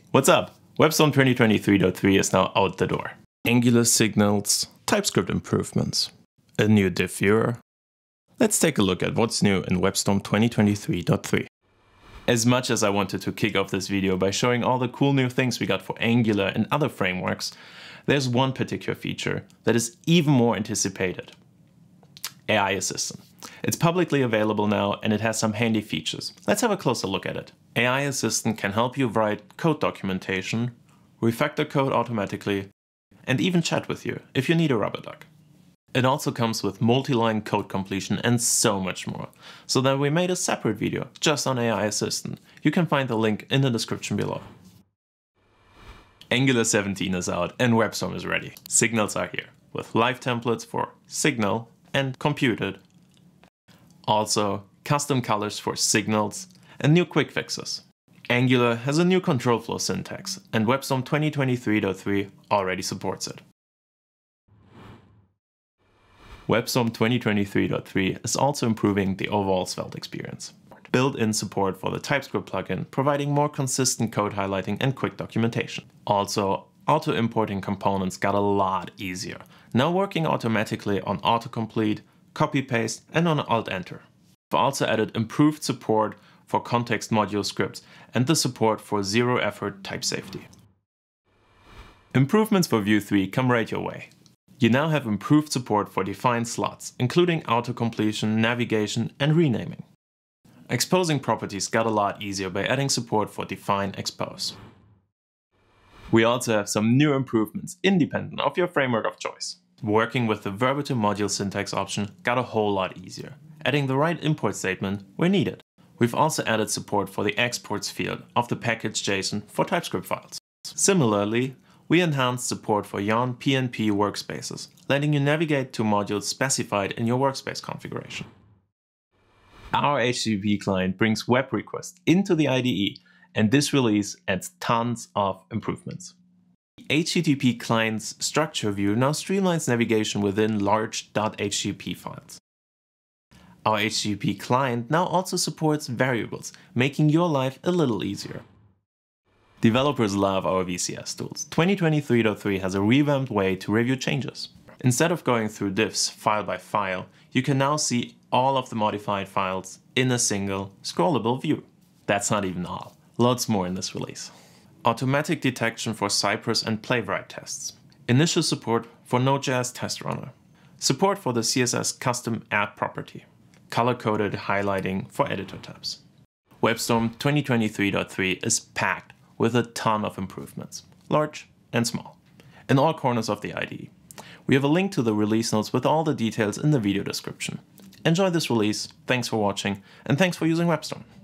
What's up? WebStorm 2023.3 is now out the door. Angular signals, TypeScript improvements, a new diff viewer. Let's take a look at what's new in WebStorm 2023.3. As much as I wanted to kick off this video by showing all the cool new things we got for Angular and other frameworks, there's one particular feature that is even more anticipated. AI Assistant. It's publicly available now and it has some handy features. Let's have a closer look at it. AI Assistant can help you write code documentation, refactor code automatically, and even chat with you if you need a rubber duck. It also comes with multi-line code completion and so much more. So then we made a separate video just on AI Assistant. You can find the link in the description below. Angular 17 is out and WebStorm is ready. Signals are here, with live templates for signal and computed. Also, custom colors for signals and new quick fixes. Angular has a new control flow syntax, and WebStorm 2023.3 already supports it. WebStorm 2023.3 is also improving the overall Svelte experience. Built-in support for the TypeScript plugin, providing more consistent code highlighting and quick documentation. Also, auto-importing components got a lot easier, now working automatically on autocomplete, copy-paste, and on Alt-Enter. We've also added improved support for context module scripts and the support for zero-effort type safety. Improvements for Vue 3 come right your way. You now have improved support for defined slots, including autocompletion, navigation, and renaming. Exposing properties got a lot easier by adding support for define expose. We also have some new improvements independent of your framework of choice. Working with the verbatim module syntax option got a whole lot easier, adding the right import statement where needed. We've also added support for the exports field of the package JSON for TypeScript files. Similarly, we enhanced support for Yarn PNP workspaces, letting you navigate to modules specified in your workspace configuration. Our HTTP client brings web requests into the IDE, and this release adds tons of improvements. The HTTP client's structure view now streamlines navigation within large .http files. Our HTTP client now also supports variables, making your life a little easier. Developers love our VCS tools. 2023.3 has a revamped way to review changes. Instead of going through diffs file by file, you can now see all of the modified files in a single scrollable view. That's not even all. Lots more in this release. Automatic detection for Cypress and Playwright tests. Initial support for Node.js Test Runner. Support for the CSS custom add property. Color-coded highlighting for editor tabs. WebStorm 2023.3 is packed with a ton of improvements, large and small, in all corners of the IDE. We have a link to the release notes with all the details in the video description. Enjoy this release, thanks for watching, and thanks for using WebStorm.